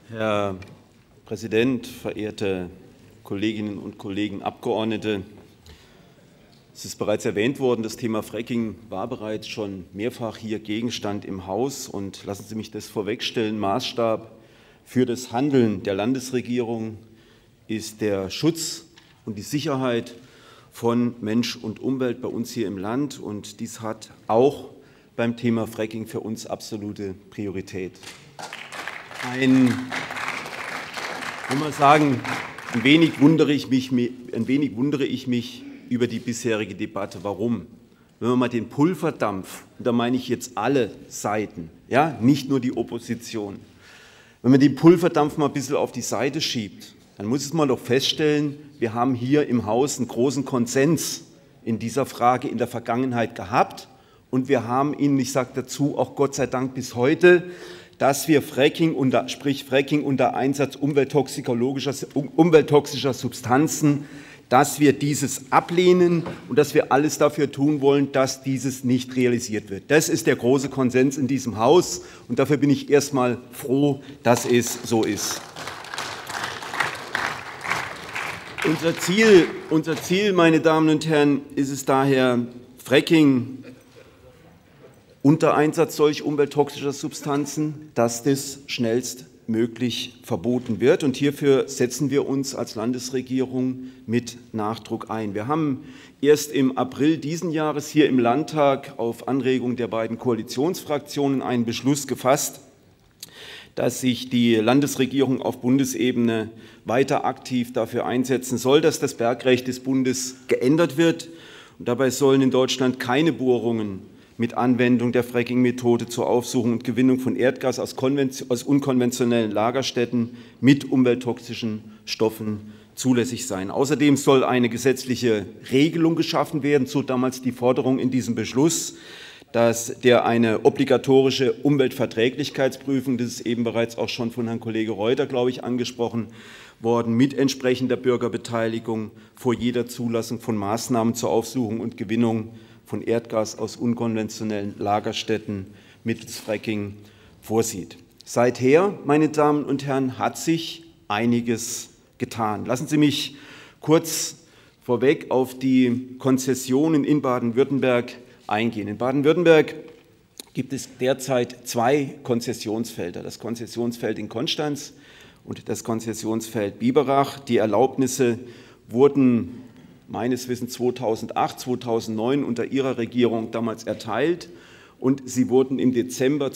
Herr Präsident, verehrte Kolleginnen und Kollegen, Abgeordnete! Es ist bereits erwähnt worden, das Thema Fracking war bereits schon mehrfach hier Gegenstand im Haus. Und lassen Sie mich das vorwegstellen: Maßstab für das Handeln der Landesregierung ist der Schutz und die Sicherheit von Mensch und Umwelt bei uns hier im Land. Und dies hat auch beim Thema Fracking für uns absolute Priorität. Ein wenig wundere ich mich über die bisherige Debatte. Warum? Wenn man mal den Pulverdampf, und da meine ich jetzt alle Seiten, ja, nicht nur die Opposition, wenn man den Pulverdampf mal ein bisschen auf die Seite schiebt, dann muss man doch feststellen, wir haben hier im Haus einen großen Konsens in dieser Frage in der Vergangenheit gehabt, und wir haben ihn, ich sage dazu, auch Gott sei Dank bis heute, dass wir Fracking unter Einsatz umwelttoxischer Substanzen, dass wir dieses ablehnen und dass wir alles dafür tun wollen, dass dieses nicht realisiert wird. Das ist der große Konsens in diesem Haus, und dafür bin ich erstmal froh, dass es so ist. Unser Ziel, meine Damen und Herren, ist es daher, Fracking unter Einsatz solch umwelttoxischer Substanzen, dass das schnellstmöglich verboten wird. Und hierfür setzen wir uns als Landesregierung mit Nachdruck ein. Wir haben erst im April diesen Jahres hier im Landtag auf Anregung der beiden Koalitionsfraktionen einen Beschluss gefasst, dass sich die Landesregierung auf Bundesebene weiter aktiv dafür einsetzen soll, dass das Bergrecht des Bundes geändert wird. Und dabei sollen in Deutschland keine Bohrungen mit Anwendung der Fracking-Methode zur Aufsuchung und Gewinnung von Erdgas aus unkonventionellen Lagerstätten mit umwelttoxischen Stoffen zulässig sein. Außerdem soll eine gesetzliche Regelung geschaffen werden, so damals die Forderung in diesem Beschluss, dass der eine obligatorische Umweltverträglichkeitsprüfung, das ist eben bereits auch schon von Herrn Kollege Reuter, glaube ich, angesprochen worden, mit entsprechender Bürgerbeteiligung vor jeder Zulassung von Maßnahmen zur Aufsuchung und Gewinnung von Erdgas aus unkonventionellen Lagerstätten mittels Fracking vorsieht. Seither, meine Damen und Herren, hat sich einiges getan. Lassen Sie mich kurz vorweg auf die Konzessionen in Baden-Württemberg eingehen. In Baden-Württemberg gibt es derzeit zwei Konzessionsfelder, das Konzessionsfeld in Konstanz und das Konzessionsfeld Biberach. Die Erlaubnisse wurden meines Wissens 2008, 2009 unter Ihrer Regierung damals erteilt, und sie wurden im Dezember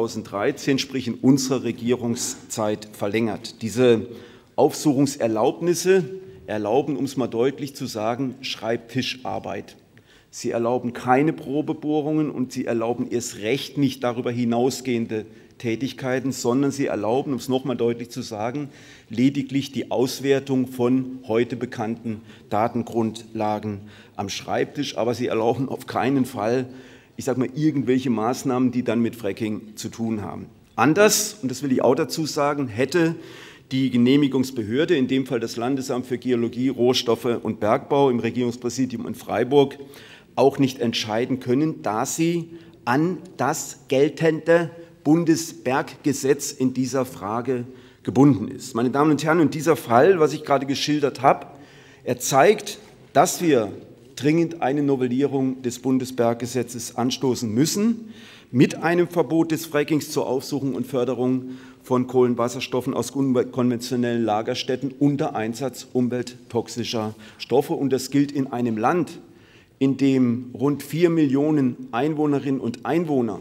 2013, sprich in unserer Regierungszeit, verlängert. Diese Aufsuchungserlaubnisse erlauben, um es mal deutlich zu sagen, Schreibtischarbeit. Sie erlauben keine Probebohrungen und sie erlauben erst recht nicht darüber hinausgehende Tätigkeiten, sondern sie erlauben, um es noch einmal deutlich zu sagen, lediglich die Auswertung von heute bekannten Datengrundlagen am Schreibtisch. Aber sie erlauben auf keinen Fall, ich sage mal, irgendwelche Maßnahmen, die dann mit Fracking zu tun haben. Anders, und das will ich auch dazu sagen, hätte die Genehmigungsbehörde, in dem Fall das Landesamt für Geologie, Rohstoffe und Bergbau im Regierungspräsidium in Freiburg, auch nicht entscheiden können, da sie an das geltende Bundesberggesetz in dieser Frage gebunden ist. Meine Damen und Herren, und dieser Fall, was ich gerade geschildert habe, er zeigt, dass wir dringend eine Novellierung des Bundesberggesetzes anstoßen müssen, mit einem Verbot des Frackings zur Aufsuchung und Förderung von Kohlenwasserstoffen aus unkonventionellen Lagerstätten unter Einsatz umwelttoxischer Stoffe. Und das gilt in einem Land, in dem rund 4 Millionen Einwohnerinnen und Einwohner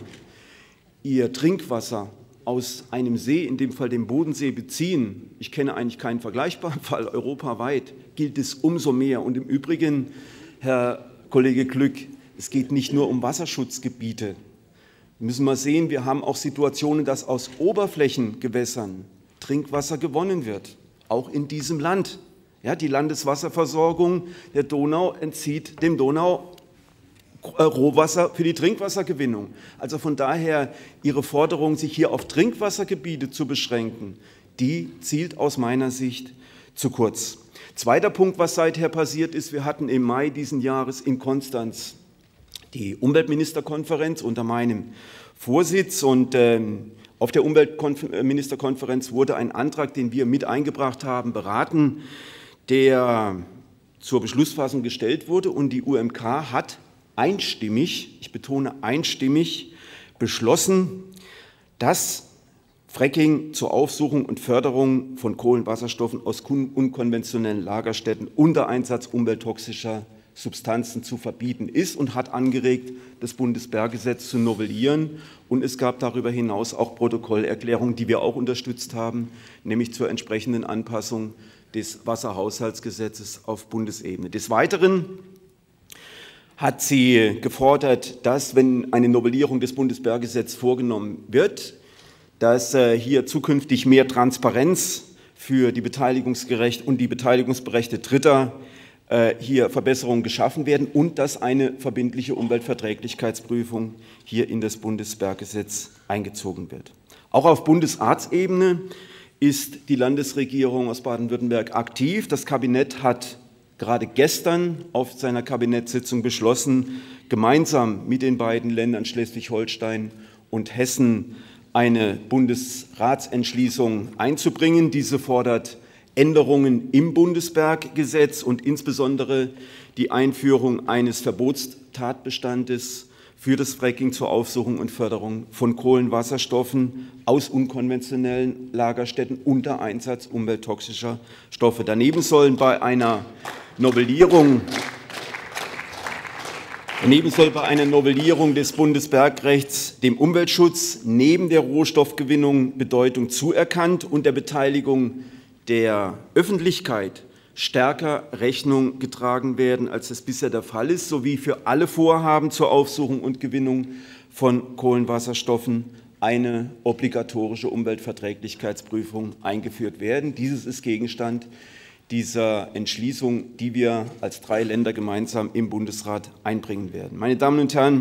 ihr Trinkwasser aus einem See, in dem Fall dem Bodensee, beziehen. Ich kenne eigentlich keinen vergleichbaren Fall europaweit, gilt es umso mehr. Und im Übrigen, Herr Kollege Glück, es geht nicht nur um Wasserschutzgebiete. Wir müssen mal sehen, wir haben auch Situationen, dass aus Oberflächengewässern Trinkwasser gewonnen wird, auch in diesem Land. Ja, die Landeswasserversorgung der Donau entzieht dem Donau Rohwasser für die Trinkwassergewinnung. Also von daher, Ihre Forderung, sich hier auf Trinkwassergebiete zu beschränken, die zielt aus meiner Sicht zu kurz. Zweiter Punkt, was seither passiert ist: Wir hatten im Mai diesen Jahres in Konstanz die Umweltministerkonferenz unter meinem Vorsitz und auf der Umweltministerkonferenz wurde ein Antrag, den wir mit eingebracht haben, beraten, der zur Beschlussfassung gestellt wurde und die UMK hat einstimmig, ich betone einstimmig, beschlossen, dass Fracking zur Aufsuchung und Förderung von Kohlenwasserstoffen aus unkonventionellen Lagerstätten unter Einsatz umwelttoxischer Substanzen zu verbieten ist und hat angeregt, das Bundesberggesetz zu novellieren. Und es gab darüber hinaus auch Protokollerklärungen, die wir auch unterstützt haben, nämlich zur entsprechenden Anpassung des Wasserhaushaltsgesetzes auf Bundesebene. Des Weiteren hat sie gefordert, dass, wenn eine Novellierung des Bundesberggesetzes vorgenommen wird, dass hier zukünftig mehr Transparenz für die Beteiligungsgerecht und die Beteiligungsberechte Dritter hier Verbesserungen geschaffen werden und dass eine verbindliche Umweltverträglichkeitsprüfung hier in das Bundesberggesetz eingezogen wird. Auch auf Bundesratsebene ist die Landesregierung aus Baden-Württemberg aktiv. Das Kabinett hat gerade gestern auf seiner Kabinettssitzung beschlossen, gemeinsam mit den beiden Ländern Schleswig-Holstein und Hessen eine Bundesratsentschließung einzubringen. Diese fordert Änderungen im Bundesberggesetz und insbesondere die Einführung eines Verbotstatbestandes für das Fracking zur Aufsuchung und Förderung von Kohlenwasserstoffen aus unkonventionellen Lagerstätten unter Einsatz umwelttoxischer Stoffe. Daneben sollen bei einer Novellierung des Bundesbergrechts dem Umweltschutz neben der Rohstoffgewinnung Bedeutung zuerkannt und der Beteiligung der Öffentlichkeit stärker Rechnung getragen werden, als es bisher der Fall ist, sowie für alle Vorhaben zur Aufsuchung und Gewinnung von Kohlenwasserstoffen eine obligatorische Umweltverträglichkeitsprüfung eingeführt werden. Dieses ist Gegenstand dieser Entschließung, die wir als 3 Länder gemeinsam im Bundesrat einbringen werden. Meine Damen und Herren,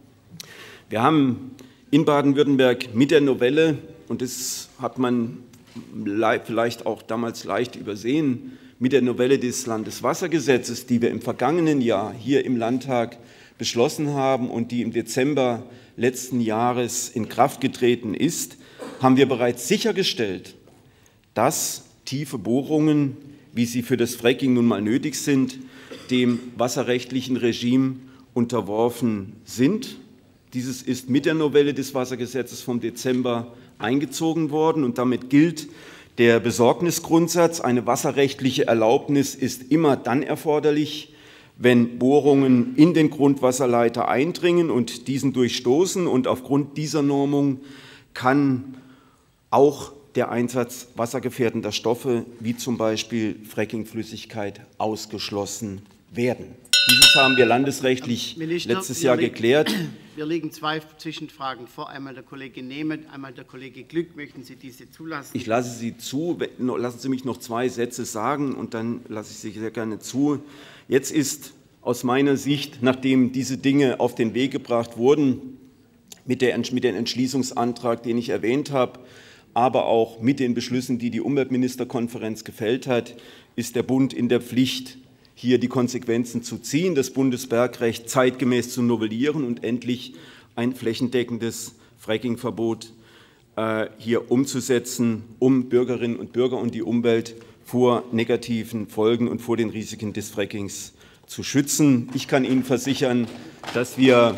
wir haben in Baden-Württemberg mit der Novelle, und das hat man vielleicht auch damals leicht übersehen, mit der Novelle des Landeswassergesetzes, die wir im vergangenen Jahr hier im Landtag beschlossen haben und die im Dezember letzten Jahres in Kraft getreten ist, haben wir bereits sichergestellt, dass tiefe Bohrungen, wie sie für das Fracking nun mal nötig sind, dem wasserrechtlichen Regime unterworfen sind. Dieses ist mit der Novelle des Wassergesetzes vom Dezember eingezogen worden und damit gilt der Besorgnisgrundsatz. Eine wasserrechtliche Erlaubnis ist immer dann erforderlich, wenn Bohrungen in den Grundwasserleiter eindringen und diesen durchstoßen, und aufgrund dieser Normung kann auch der Einsatz wassergefährdender Stoffe, wie zum Beispiel Frackingflüssigkeit, ausgeschlossen werden. Dieses haben wir landesrechtlich letztes Jahr geklärt. Wir legen 2 Zwischenfragen vor. Einmal der Kollege Nemeth, einmal der Kollege Glück. Möchten Sie diese zulassen? Ich lasse sie zu. Lassen Sie mich noch 2 Sätze sagen, und dann lasse ich sie sehr gerne zu. Jetzt ist aus meiner Sicht, nachdem diese Dinge auf den Weg gebracht wurden, mit dem Entschließungsantrag, den ich erwähnt habe, aber auch mit den Beschlüssen, die die Umweltministerkonferenz gefällt hat, ist der Bund in der Pflicht, hier die Konsequenzen zu ziehen, das Bundesbergrecht zeitgemäß zu novellieren und endlich ein flächendeckendes Frackingverbot hier umzusetzen, um Bürgerinnen und Bürger und die Umwelt vor negativen Folgen und vor den Risiken des Frackings zu schützen. Ich kann Ihnen versichern, dass wir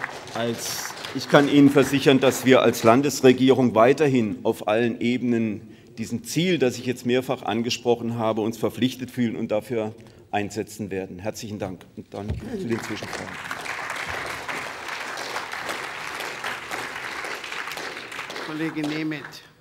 als Landesregierung weiterhin auf allen Ebenen diesem Ziel, das ich jetzt mehrfach angesprochen habe, uns verpflichtet fühlen und dafür einsetzen werden. Herzlichen Dank. Und dann zu den Zwischenfragen. Kollege Nemeth.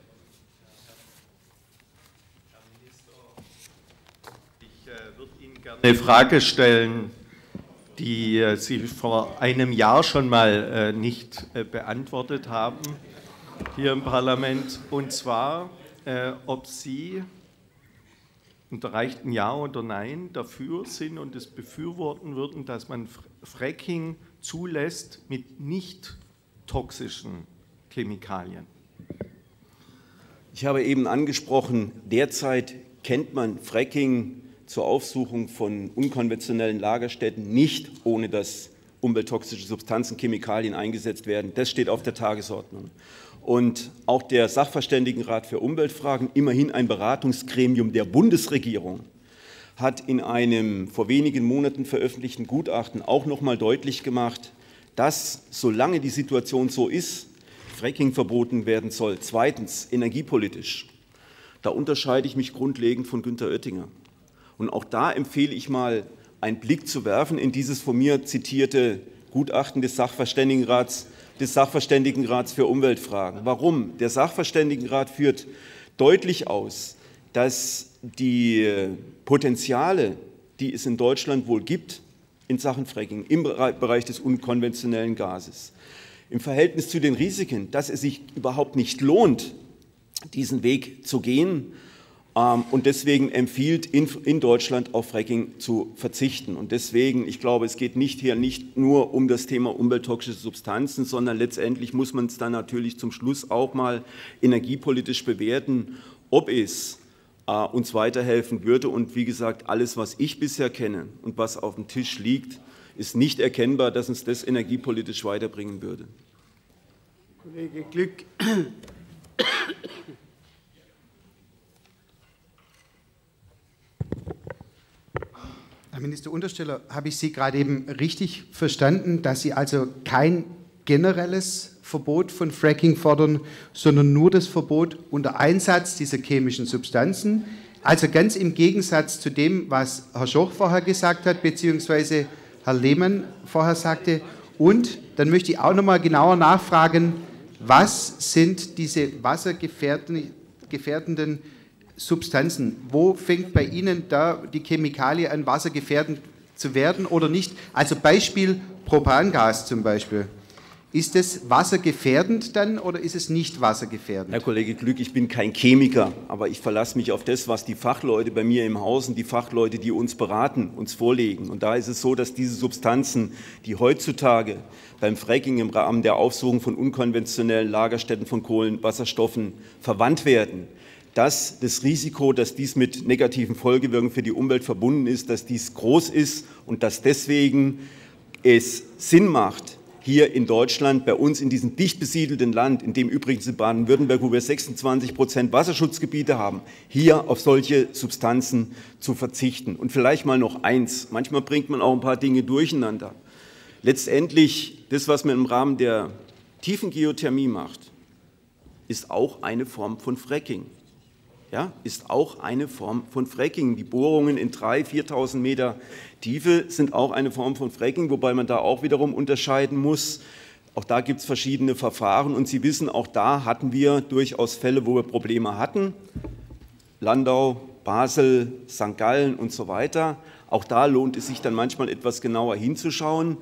Ich würde Ihnen gerne eine Frage stellen, die Sie vor einem Jahr schon mal nicht beantwortet haben hier im Parlament. Und zwar, ob Sie, und da reicht ein Ja oder Nein, dafür sind und es befürworten würden, dass man Fracking zulässt mit nicht toxischen Chemikalien. Ich habe eben angesprochen, derzeit kennt man Fracking zur Aufsuchung von unkonventionellen Lagerstätten nicht ohne das umwelttoxische Substanzen, Chemikalien eingesetzt werden. Das steht auf der Tagesordnung. Und auch der Sachverständigenrat für Umweltfragen, immerhin ein Beratungsgremium der Bundesregierung, hat in einem vor wenigen Monaten veröffentlichten Gutachten auch noch mal deutlich gemacht, dass, solange die Situation so ist, Fracking verboten werden soll. Zweitens, energiepolitisch. Da unterscheide ich mich grundlegend von Günther Oettinger. Und auch da empfehle ich mal, einen Blick zu werfen in dieses von mir zitierte Gutachten des Sachverständigenrats für Umweltfragen. Warum? Der Sachverständigenrat führt deutlich aus, dass die Potenziale, die es in Deutschland wohl gibt, in Sachen Fracking im Bereich des unkonventionellen Gases, im Verhältnis zu den Risiken, dass es sich überhaupt nicht lohnt, diesen Weg zu gehen, und deswegen empfiehlt, in Deutschland auf Fracking zu verzichten. Und deswegen, ich glaube, es geht hier nicht nur um das Thema umwelttoxische Substanzen, sondern letztendlich muss man es dann natürlich zum Schluss auch mal energiepolitisch bewerten, ob es uns weiterhelfen würde. Und wie gesagt, alles, was ich bisher kenne und was auf dem Tisch liegt, ist nicht erkennbar, dass uns das energiepolitisch weiterbringen würde. Kollege Glück. Herr Minister Untersteller, habe ich Sie gerade eben richtig verstanden, dass Sie also kein generelles Verbot von Fracking fordern, sondern nur das Verbot unter Einsatz dieser chemischen Substanzen? Also ganz im Gegensatz zu dem, was Herr Schoch vorher gesagt hat, beziehungsweise Herr Lehmann vorher sagte. Und dann möchte ich auch noch mal genauer nachfragen, was sind diese wassergefährdenden Substanzen? Wo fängt bei Ihnen da die Chemikalie an, wassergefährdend zu werden oder nicht? Also Beispiel Propangas zum Beispiel. Ist es wassergefährdend dann oder ist es nicht wassergefährdend? Herr Kollege Glück, ich bin kein Chemiker, aber ich verlasse mich auf das, was die Fachleute bei mir im Haus und die Fachleute, die uns beraten, uns vorlegen. Und da ist es so, dass diese Substanzen, die heutzutage beim Fracking im Rahmen der Aufsuchung von unkonventionellen Lagerstätten von Kohlenwasserstoffen verwandt werden, dass das Risiko, dass dies mit negativen Folgewirkungen für die Umwelt verbunden ist, dass dies groß ist und dass deswegen es Sinn macht, hier in Deutschland, bei uns in diesem dicht besiedelten Land, in dem übrigens in Baden-Württemberg, wo wir 26% Wasserschutzgebiete haben, hier auf solche Substanzen zu verzichten. Und vielleicht mal noch eins, manchmal bringt man auch ein paar Dinge durcheinander. Letztendlich, das, was man im Rahmen der tiefen Geothermie macht, ist auch eine Form von Fracking. Ja, ist auch eine Form von Fracking. Die Bohrungen in 3.000, 4.000 Meter Tiefe sind auch eine Form von Fracking, wobei man da auch wiederum unterscheiden muss. Auch da gibt es verschiedene Verfahren und Sie wissen, auch da hatten wir durchaus Fälle, wo wir Probleme hatten. Landau, Basel, St. Gallen und so weiter. Auch da lohnt es sich dann manchmal etwas genauer hinzuschauen.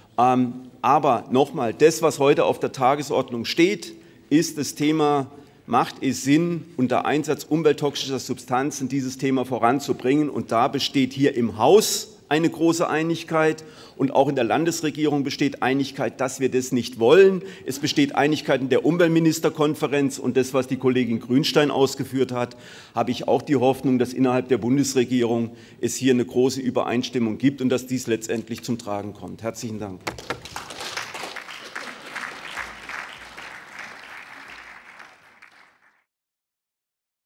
Aber nochmal, das, was heute auf der Tagesordnung steht, ist das Thema: Macht es Sinn, unter Einsatz umwelttoxischer Substanzen dieses Thema voranzubringen? Und da besteht hier im Haus eine große Einigkeit und auch in der Landesregierung besteht Einigkeit, dass wir das nicht wollen. Es besteht Einigkeit in der Umweltministerkonferenz und das, was die Kollegin Grünstein ausgeführt hat, habe ich auch die Hoffnung, dass innerhalb der Bundesregierung es hier eine große Übereinstimmung gibt und dass dies letztendlich zum Tragen kommt. Herzlichen Dank.